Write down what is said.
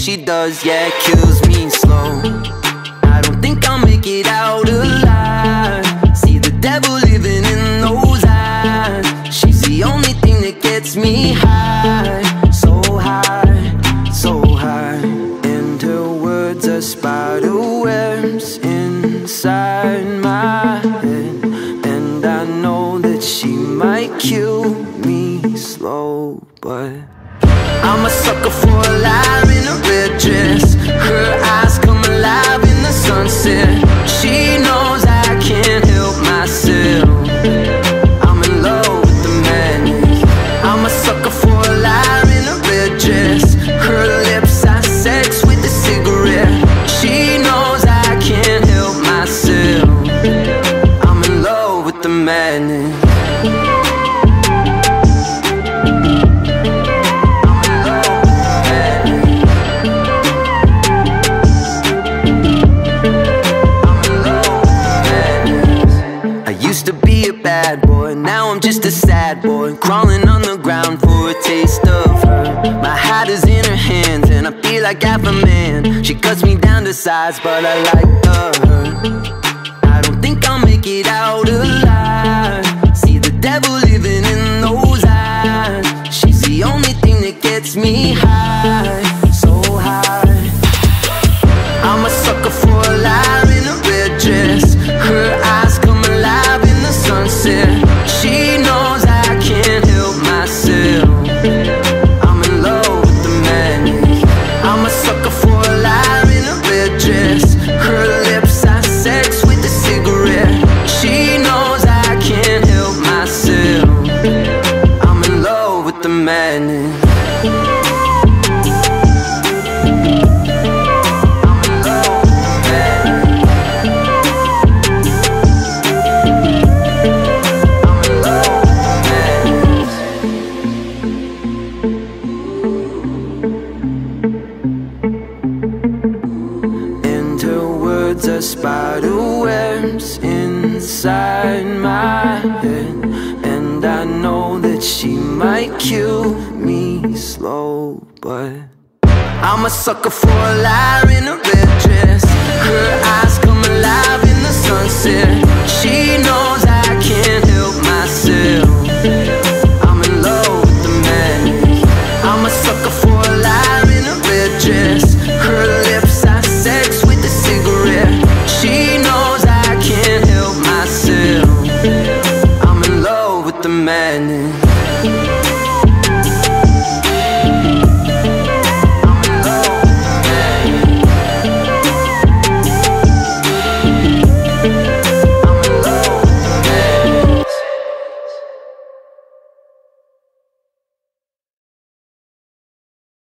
she does, yeah, it kills me slow. I don't think I'll make it out alive. See the devil living in those eyes. She's the only thing that gets me high. So high, so high. And her words are spider webs inside my head. And I know that she might kill me slow, but I'm a sucker for a lie in a red dress. Her eyes come alive in the sunset. She knows I can't help myself. I'm in love with the madness. I'm a sucker for a lie in a red dress. Her lips are sex with a cigarette. She knows I can't help myself. I'm in love with the madness. Bad boy, now I'm just a sad boy, crawling on the ground for a taste of her. My hat is in her hands and I feel like half a man. She cuts me down to size, but I like her. I don't think I'll make it out alive. See the devil living in those eyes. She's the only thing that gets me high, so high. I'm a sucker for a lie in a red dress. Her eyes come alive in the sunset. She knows I can't help myself. I'm in love with the madness. I'm a sucker for a lie in a red dress. Her lips are sex with a cigarette. She knows I can't help myself. I'm in love with the madness. Spider webs inside my head. And I know that she might kill me slow, but I'm a sucker for a lie in a red dress. Her eyes come alive in the sunset. She knows